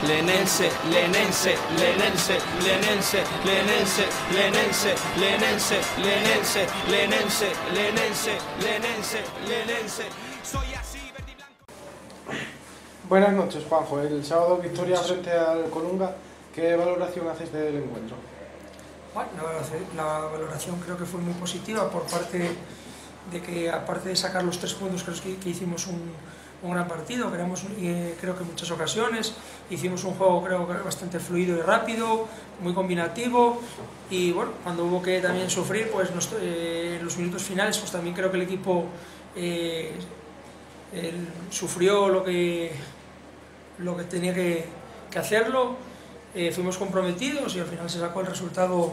Lenense, lenense, lenense, lenense, lenense, lenense, lenense, lenense, lenense, lenense, lenense, lenense. Soy así, verde y blanco. Buenas noches, Juanjo. El sábado victoria frente al Colunga. ¿Qué valoración haces del encuentro? Bueno, la valoración creo que fue muy positiva por parte de que, aparte de sacar los 3 puntos, creo que hicimos un gran partido, creo que en muchas ocasiones hicimos un juego creo que bastante fluido y rápido, muy combinativo, y bueno, cuando hubo que también sufrir, pues en los minutos finales, pues también creo que el equipo sufrió lo que tenía que hacerlo. Fuimos comprometidos y al final se sacó el resultado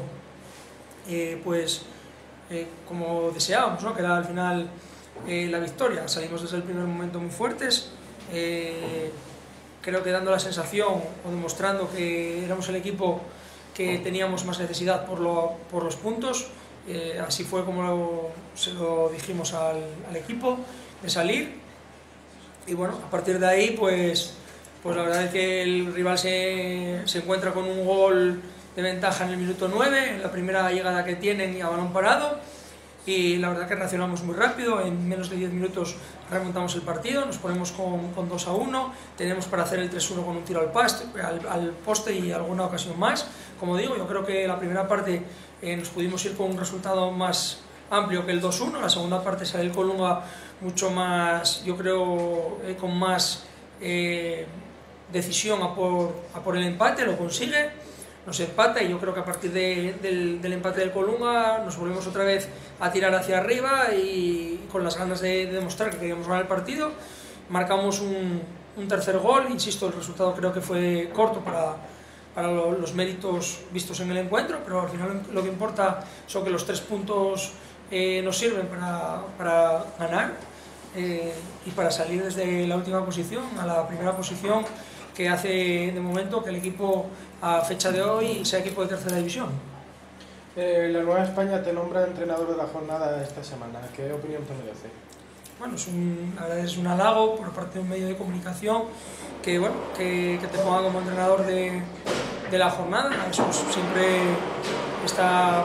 como deseábamos, ¿no? Que era al final la victoria. Salimos desde el primer momento muy fuertes, creo que dando la sensación o demostrando que éramos el equipo que teníamos más necesidad por los puntos. Así fue como se lo dijimos al equipo, de salir, y bueno, a partir de ahí pues la verdad es que el rival se encuentra con un gol de ventaja en el minuto 9, en la primera llegada que tienen y a balón parado, y la verdad que reaccionamos muy rápido, en menos de 10 minutos remontamos el partido, nos ponemos con 2-1, tenemos para hacer el 3-1 con un tiro al poste y alguna ocasión más. Como digo, yo creo que la primera parte nos pudimos ir con un resultado más amplio que el 2-1, la segunda parte sale el Colunga mucho más, yo creo, con más decisión a por el empate, lo consigue, nos empata, y yo creo que a partir del empate del Colunga nos volvemos otra vez a tirar hacia arriba y con las ganas de demostrar que queríamos ganar el partido. Marcamos un tercer gol, insisto, el resultado creo que fue corto para los méritos vistos en el encuentro, pero al final lo que importa son que los 3 puntos nos sirven para ganar y para salir desde la última posición a la primera posición, que hace de momento que el equipo a fecha de hoy sea equipo de tercera división. La Nueva España te nombra entrenador de la jornada esta semana. ¿Qué opinión te merece? Bueno, la verdad es un halago por parte de un medio de comunicación que te ponga como entrenador de la jornada. Eso siempre está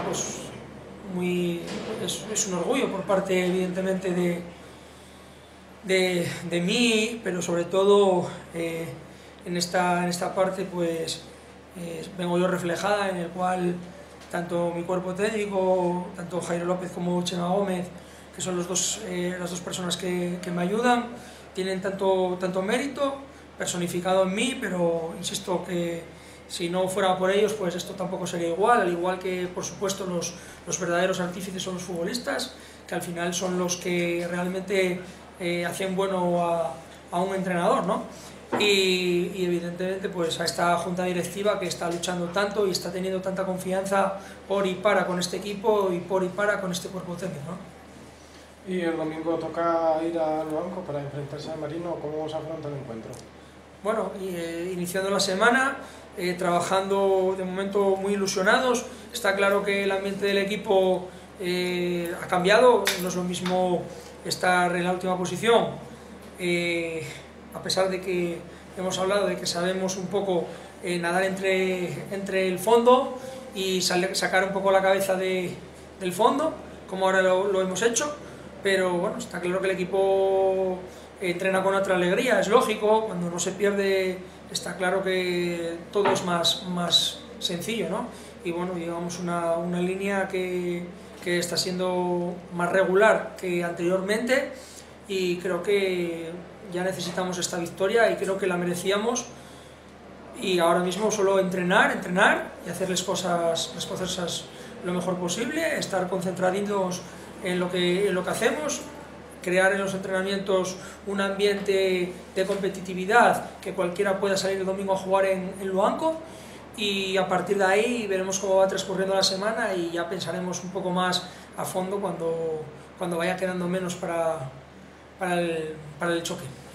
es un orgullo por parte, evidentemente, de mí, pero sobre todo en esta parte pues vengo yo reflejada, en el cual tanto mi cuerpo técnico, tanto Jairo López como Chema Gómez, que son las dos personas que me ayudan, tienen tanto mérito personificado en mí, pero insisto que si no fuera por ellos, pues esto tampoco sería igual, al igual que por supuesto los verdaderos artífices son los futbolistas, que al final son los que realmente hacen bueno a un entrenador, ¿no? Y evidentemente pues a esta junta directiva que está luchando tanto y está teniendo tanta confianza por y para con este equipo y por y para con este cuerpo técnico, ¿no? Y el domingo toca ir al banco para enfrentarse al Marino. ¿Cómo se afronta el encuentro? Bueno, iniciando la semana, trabajando de momento muy ilusionados. Está claro que el ambiente del equipo ha cambiado, no es lo mismo estar en la última posición, a pesar de que hemos hablado de que sabemos un poco nadar entre el fondo y sacar un poco la cabeza del fondo, como ahora lo hemos hecho, pero bueno, está claro que el equipo entrena con otra alegría, es lógico, cuando no se pierde está claro que todo es más sencillo, ¿no? Y bueno, llevamos una línea que está siendo más regular que anteriormente, y creo que ya necesitamos esta victoria y creo que la merecíamos, y ahora mismo solo entrenar y hacer las cosas lo mejor posible, estar concentrados en lo que hacemos, crear en los entrenamientos un ambiente de competitividad, que cualquiera pueda salir el domingo a jugar en Luanco, y a partir de ahí veremos cómo va transcurriendo la semana y ya pensaremos un poco más a fondo cuando vaya quedando menos para el choque.